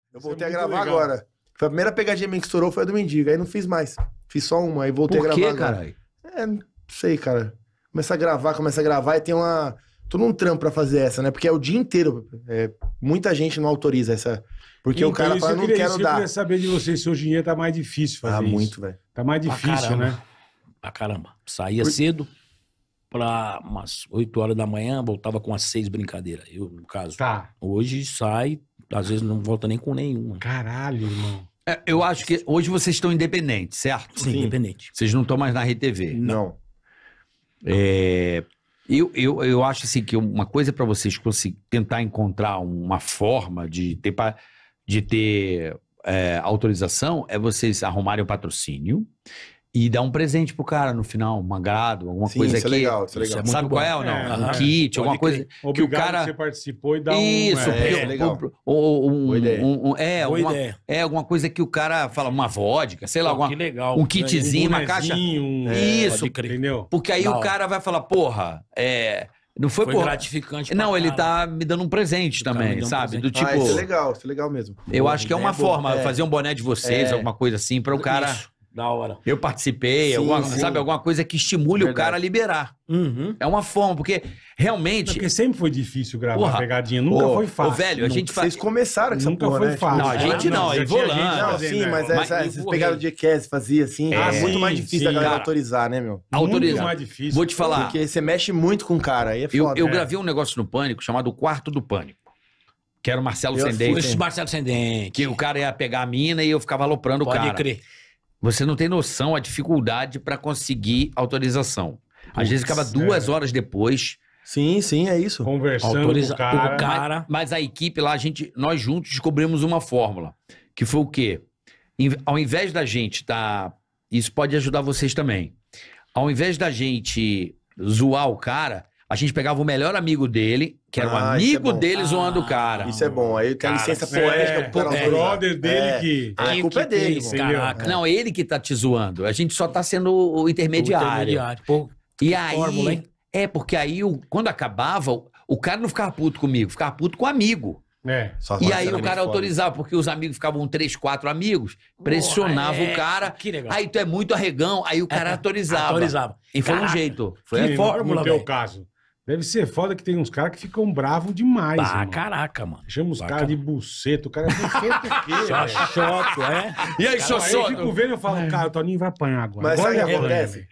Eu voltei a gravar agora. Foi a primeira pegadinha minha que estourou, foi a do Mendigo. Aí não fiz mais. Fiz só uma, aí voltei a gravar agora. Por quê, caralho? Não sei, cara. Começa a gravar e tem todo um trampo pra fazer essa, né? Porque é o dia inteiro. Muita gente não autoriza essa. Porque o cara fala, não quero dar. Eu queria saber de vocês se hoje em dia tá mais difícil fazer isso. Muito, velho. Tá mais difícil, né? Pra caramba. Saía cedo pra umas 8 horas da manhã, voltava com umas 6 brincadeiras. Eu, no caso. Tá. Hoje sai, às vezes não volta nem com nenhuma. Caralho, irmão. Eu acho que hoje vocês estão independentes, certo? Sim, independente. Vocês não estão mais na RTV. Não. Eu acho assim que uma coisa para vocês tentar encontrar uma forma de ter autorização é vocês arrumarem o patrocínio e dar um presente pro cara no final, um agrado, alguma coisa isso que... é legal, isso é legal. Sabe qual é ou não? Um kit, alguma coisa Obrigado que o cara... que você participou e dá Isso, legal. Boa ideia. Alguma coisa que o cara fala, uma vodka, sei lá, Que legal. um kitzinho, uma caixa. Isso, entendeu? Porque aí o cara vai falar, porra, não foi gratificante. Não, ele tá me dando um presente também, sabe? Do tipo. Isso é legal mesmo. Eu acho que é uma forma, fazer um boné de vocês, alguma coisa assim, para o cara. Isso, da hora. Eu participei, sabe, alguma coisa que estimule o cara a liberar. Uhum. É uma forma, porque realmente. Porque sempre foi difícil gravar pegadinha, nunca foi fácil. Velho, a gente Vocês começaram com essa nunca porra, foi né? fácil. Não, a gente não, aí volante. Não, sim, mas essas pegadas de Cass fazia assim. É muito mais difícil a galera autorizar, né, meu? Autorizar. Muito mais difícil. Vou te falar. Porque você mexe muito com o cara, aí é foda. Eu gravei um negócio no Pânico chamado O Quarto do Pânico. Que era o Marcelo Sendente. Esse Marcelo Sendente. Que o cara ia pegar a mina e eu ficava aloprando o cara. Pode crer. Você não tem noção a dificuldade pra conseguir autorização. Às vezes ficava 2 horas depois. Sim, é isso. Conversando com o cara. Mas a equipe lá, nós juntos descobrimos uma fórmula. Que foi o quê? Ao invés da gente isso pode ajudar vocês também. Ao invés da gente zoar o cara, a gente pegava o melhor amigo dele, que era um amigo dele zoando o cara. Isso é bom. Aí tem a licença poética pro cara. O brother dele que... A culpa é dele, caraca. Não, ele que tá te zoando. A gente só tá sendo o intermediário. Pô, E aí... fórmula, hein? Porque aí, quando acabava, o cara não ficava puto comigo, ficava puto com o amigo. E aí o cara autorizava, porque os amigos ficavam 3, 4 amigos, pressionava o cara. Que legal. Aí tu é muito arregão, aí o cara autorizava. E foi um jeito. Foi Que fórmula, no teu caso. Deve ser foda que tem uns caras que ficam bravos demais. Caraca, mano. Chama os caras de buceta. O cara é buceta o quê? Xoxoto, E aí, eu fico vendo e falo, cara, o Toninho vai apanhar agora. Mas sabe o que Agora acontece?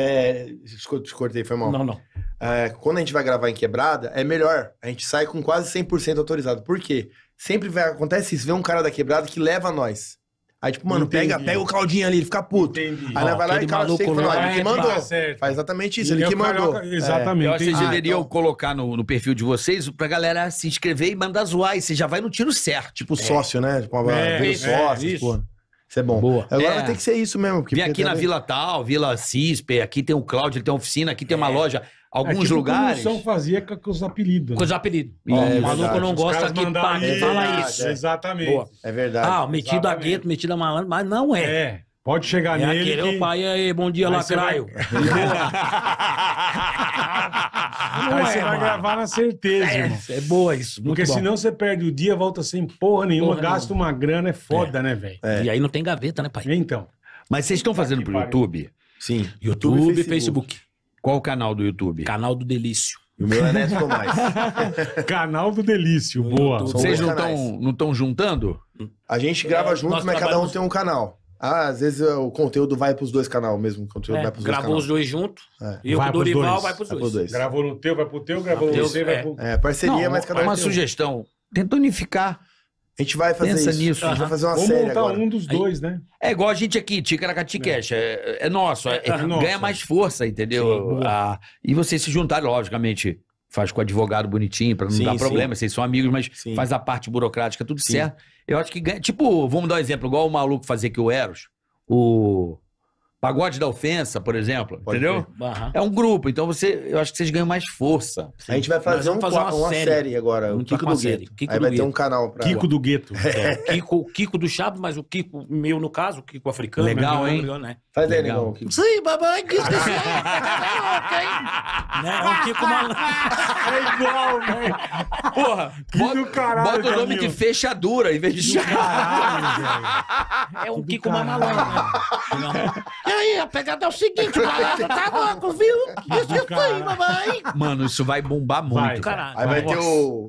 Te cortei, foi mal. Não. Quando a gente vai gravar em quebrada, é melhor. A gente sai com quase 100% autorizado. Por quê? Sempre acontece isso. Vê um cara da quebrada que leva nós. Aí, tipo, mano, pega o Claudinho ali, ele fica puto. Entendi. Aí vai lá e o cara chega e fala, ele que mandou. Certo. Faz exatamente isso, ele que mandou. Exatamente. Eu acho que vocês deveriam colocar no perfil de vocês pra galera se inscrever e mandar zoar. E você já vai no tiro certo. Tipo sócio, né? Tipo, sócio, porra. Isso é bom. Boa. Agora vai ter que ser isso mesmo. Vem aqui na Vila tal, Vila Cispe, aqui tem o Cláudio, ele tem uma oficina, aqui tem uma loja. Alguns lugares. A produção fazia com os apelidos. Com os apelidos. O maluco não gosta que fala isso. Exatamente. Boa. É verdade. Metido a gueto, metido a malandro, mas não é. Pode chegar nele. Aquele pai aí, bom dia, lacraio. Aí você vai gravar na certeza, irmão. É boa isso. Porque senão você perde o dia, volta sem porra nenhuma, gasta uma grana, é foda, né, velho? E aí não tem gaveta, né, pai? Então. Mas vocês estão fazendo pro YouTube? Sim. YouTube e Facebook. Qual o canal do YouTube? Canal do Delício. O meu é Neto Tomás. Canal do Delício, boa. Vocês não estão juntando? A gente grava junto, mas cada um tem um canal. Às vezes o conteúdo vai pros 2 canais mesmo. O conteúdo vai pros gravou os 2 juntos. E eu com o Dorival vai pros 2. Gravou no teu, vai pro teu, gravou no teu, vai pro... Parceria, mas cada um uma tem sugestão. Tenta unificar. A gente vai fazer Pensa isso. nisso. A gente vai fazer uma Ou série montar agora. um dos dois, né? É igual a gente aqui, Ticaracati Cash. É nosso. nosso. Ganha mais força, entendeu? E vocês se juntarem, logicamente. Faz com o advogado bonitinho, pra não dar problema. Vocês são amigos, mas faz a parte burocrática, tudo certo. Eu acho que ganha. Tipo, vamos dar um exemplo, igual o maluco fazer aqui o Eros. Pagode da Ofensa, por exemplo, Pode entendeu? Aham. É um grupo, então eu acho que vocês ganham mais força. A gente vai fazer, Nós vamos fazer uma série agora, Vamos o Kiko com a do série, Gueto. Kiko Aí do vai ter Gueto. um canal pra... Kiko do Gueto. Kiko do Chaves, mas o Kiko meu, no caso, o Kiko africano. Legal, hein? Né? Faz aí, Legal. negão. Kiko. Sim, babai, que esqueci. Né? É um Kiko malandro. É igual, velho. Porra, do caralho, bota o nome Toninho. de fechadura em vez de chave. É um do Kiko mais caralho. malandro, né? E aí, a pegada é o seguinte, o malandro tá louco, viu? Esqueci, caralho. babai. Mano, isso vai bombar muito. Vai. cara. Caralho. Aí vai ter Nossa.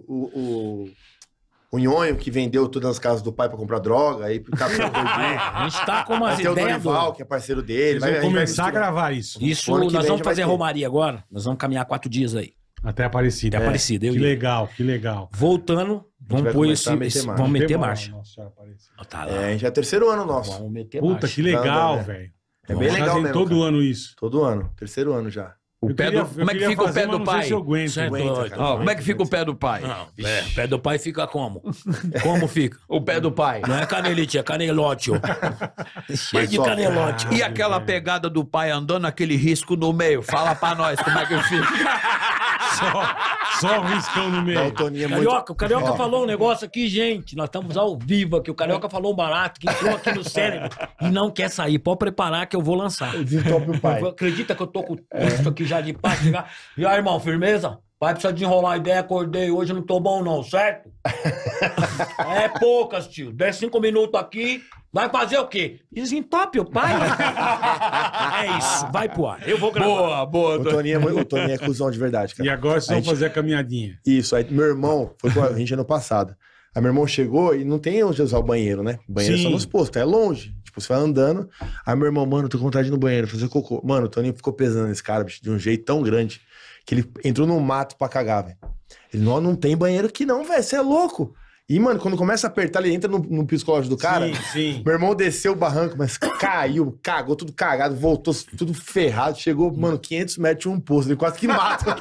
o Nhonho, que vendeu todas as casas do pai pra comprar droga, aí tá com A gente tá com umas Vai ter o ideias. Dorival, que é parceiro dele. Eles vão a gente começar a misturar. gravar isso. Isso, Ano que nós vem vamos já vai fazer ter. Romaria agora. Nós vamos caminhar 4 dias aí. Até Aparecida. Até Aparecida, eu Que ia. legal, que legal. Voltando, vamos vai pôr começar a meter esse. marcha. Vamos meter Tem marcha. moral, Nossa Senhora Aparecida. Tá lá. É, a gente é terceiro ano nosso. Vamos meter Puta, marcha. que legal, né? velho. É bem legal Fazem mesmo. todo cara. ano isso. Todo ano. Terceiro ano já. O pé do, como é que fica o pé do Não pai? sei se eu aguento. Cê é Aguenta, doido. cara. Ó, como é que fica o pé do pai? Não, pé do pai fica como? Como fica? O pé do pai. Não é canelite, é canelote. ó. Cheio de só- canelote. E aquela pegada do pai andando aquele risco no meio? Fala pra nós como é que fica. Só um riscão no Não, o meio. Toninho é muito... Carioca, o Carioca Ó, falou um negócio aqui, gente. Nós estamos ao vivo aqui. O Carioca falou um barato que entrou aqui no cérebro e não quer sair. Pode preparar que eu vou lançar. Desentope o pai. Acredita que eu tô com isso aqui já de paz chegar. E aí, irmão, firmeza? Pai precisa de enrolar a ideia, acordei, hoje eu não tô bom não, certo? É poucas, tio. 10, 5 minutos aqui, vai fazer o quê? Desentope o pai. É isso, vai pro ar. Eu vou gravar. Boa. O Toninho é cuzão de verdade, cara. E agora vocês vão A gente- fazer a caminhadinha. Isso, aí meu irmão, foi com a gente ano passado. Aí meu irmão chegou e não tem onde usar o banheiro, né? O banheiro é só Sim. nos postos, é longe. Tipo, você vai andando. Aí meu irmão, mano, tô com vontade de ir no banheiro, fazer cocô. Mano, o Toninho ficou pesando esse cara, bicho, de um jeito tão grande que ele entrou no mato pra cagar, velho. Ele, não tem banheiro aqui não, velho, você é louco. E, mano, quando começa a apertar, ele entra no psicológico do cara. Sim, sim. Meu irmão desceu o barranco, mas caiu, cagou, tudo cagado, voltou tudo ferrado. Chegou, mano, 500 metros de um poço. Ele quase que mata.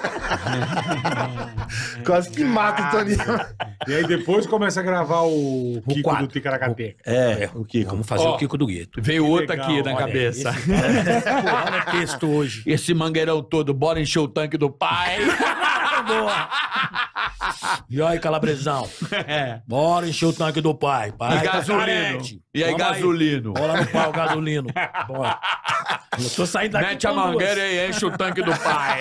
Quase que mata o Toninho. E aí depois começa a gravar o Kiko quadro. do Ticaracateca. É, o Kiko. Vamos fazer Ó, o Kiko do Gueto. Veio Que outra legal, aqui na olha, cabeça. Olha o texto hoje. Esse mangueirão todo, bora encher o tanque do pai. Boa. E aí, calabresão? É. Bora encher o tanque do pai. Pai E tá gasolino. carente. E aí, Vamos gasolino. Bora no pau, gasolino. Bora. Eu tô saindo daqui Mete a com duas. mangueira e enche o tanque do pai.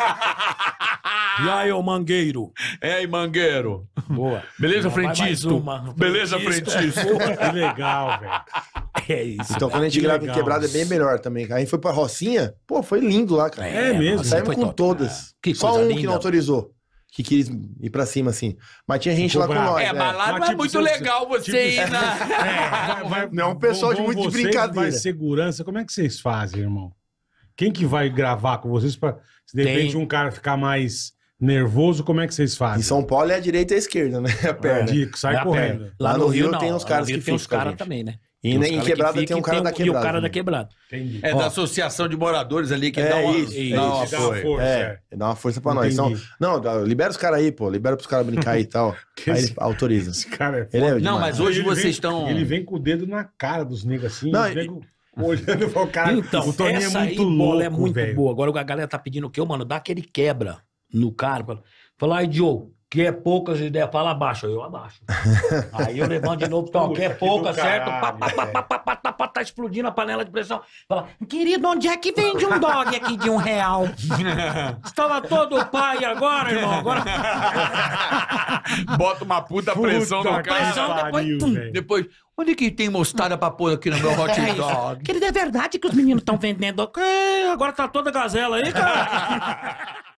E aí, ô mangueiro? E aí, mangueiro. Boa. Beleza, Vai mais frentista? uma. Beleza, frentista? Que legal, velho. É isso. Então, quando a gente Que grava em legal. quebrada, é bem melhor também. Aí a gente foi pra Rocinha, pô, foi lindo lá, cara. É mesmo? assim Saímos foi com top. todas. Que Só coisa um linda. que não autorizou. Que quis ir pra cima, assim. Mas tinha gente Ficou lá com bravo. nós. É, mas lá Mas não é tipo, muito se- legal você tipo, ir na... Não é um pessoal de muito de vocês, brincadeira. Vai segurança, como é que vocês fazem, irmão? Quem que vai gravar com vocês pra, se de Tem. repente um cara ficar mais nervoso, como é que vocês fazem? Em São Paulo é a direita e a esquerda, né? A perna. Dico, sai É a correndo. perna. Lá no Rio não. tem uns Lá caras no Rio que tem uns ficam com a caras gente. também, né? E Tem uns em caras quebrada que tem um ficam cara e da quebrada. E o cara da também. quebrada. Entendi. É Ó. da associação de moradores ali que É dá uma, isso, dá uma Isso, dá uma apoio. força. Dá uma força pra nós. Então, Entendi. não, libera os caras aí, pô. Libera pros caras brincar aí e tal. Que Aí esse- ele autoriza. Esse cara é Ele é foda. Não, demais. mas hoje Ele vocês vem- estão... Ele vem com o dedo na cara dos negros assim, Não, os negros olhando e falam, cara, Então, o Toninho é essa muito aí, bola, louco, é muito velho. boa. Agora a galera tá pedindo o quê? Mano, dá aquele quebra no cara. Fala, aí, Joe, que é poucas ideias, fala abaixo. Eu abaixo. Aí eu levanto de novo, então, Puta que é que do pouca, certo? caralho, Tá explodindo a panela de pressão. Fala, querido, onde é que vende um dog aqui de R$1? Estava todo o pai agora, irmão. Agora Bota uma puta pressão Puta no que cara. pressão, depois, pariu, pum. velho. Depois, onde que tem mostarda pra pôr aqui no meu hot É isso. dog? Querido, é verdade que os meninos estão vendendo. Agora tá toda gazela aí, cara.